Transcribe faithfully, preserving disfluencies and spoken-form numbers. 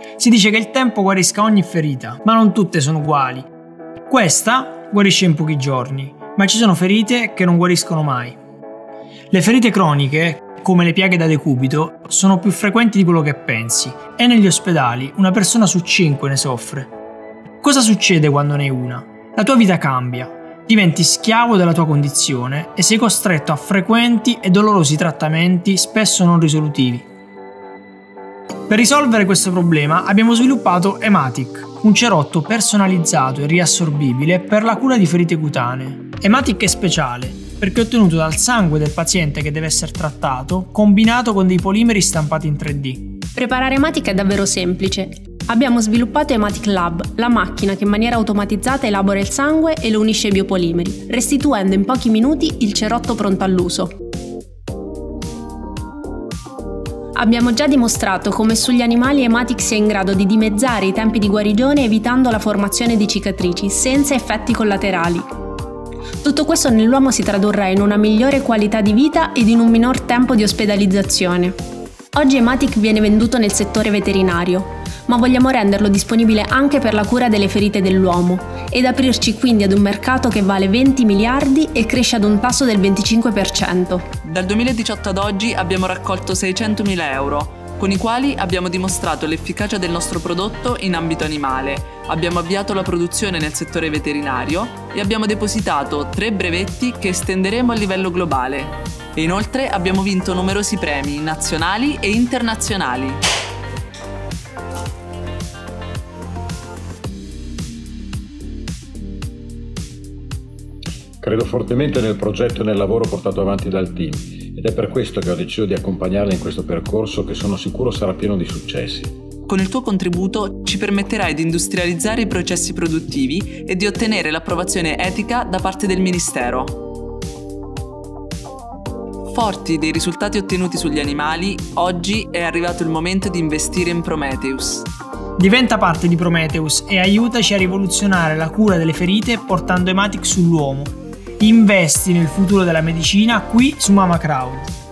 Si dice che il tempo guarisca ogni ferita, ma non tutte sono uguali. Questa guarisce in pochi giorni, ma ci sono ferite che non guariscono mai. Le ferite croniche, come le piaghe da decubito, sono più frequenti di quello che pensi e negli ospedali una persona su cinque ne soffre. Cosa succede quando ne hai una? La tua vita cambia, diventi schiavo della tua condizione e sei costretto a frequenti e dolorosi trattamenti spesso non risolutivi. Per risolvere questo problema abbiamo sviluppato Ematic, un cerotto personalizzato e riassorbibile per la cura di ferite cutanee. Ematic è speciale perché è ottenuto dal sangue del paziente che deve essere trattato, combinato con dei polimeri stampati in tre D. Preparare Ematic è davvero semplice. Abbiamo sviluppato Ematic Lab, la macchina che in maniera automatizzata elabora il sangue e lo unisce ai biopolimeri, restituendo in pochi minuti il cerotto pronto all'uso. Abbiamo già dimostrato come sugli animali Ematic sia in grado di dimezzare i tempi di guarigione evitando la formazione di cicatrici senza effetti collaterali. Tutto questo nell'uomo si tradurrà in una migliore qualità di vita ed in un minor tempo di ospedalizzazione. Oggi Ematic viene venduto nel settore veterinario, ma vogliamo renderlo disponibile anche per la cura delle ferite dell'uomo ed aprirci quindi ad un mercato che vale venti miliardi e cresce ad un tasso del venticinque per cento. Dal duemiladiciotto ad oggi abbiamo raccolto seicentomila euro, con i quali abbiamo dimostrato l'efficacia del nostro prodotto in ambito animale, abbiamo avviato la produzione nel settore veterinario e abbiamo depositato tre brevetti che estenderemo a livello globale. E inoltre abbiamo vinto numerosi premi nazionali e internazionali. Credo fortemente nel progetto e nel lavoro portato avanti dal team ed è per questo che ho deciso di accompagnarla in questo percorso che sono sicuro sarà pieno di successi. Con il tuo contributo ci permetterai di industrializzare i processi produttivi e di ottenere l'approvazione etica da parte del Ministero. Forti dei risultati ottenuti sugli animali, oggi è arrivato il momento di investire in Prometheus. Diventa parte di Prometheus e aiutaci a rivoluzionare la cura delle ferite portando Ematic sull'uomo. Investi nel futuro della medicina qui su Mama Crowd.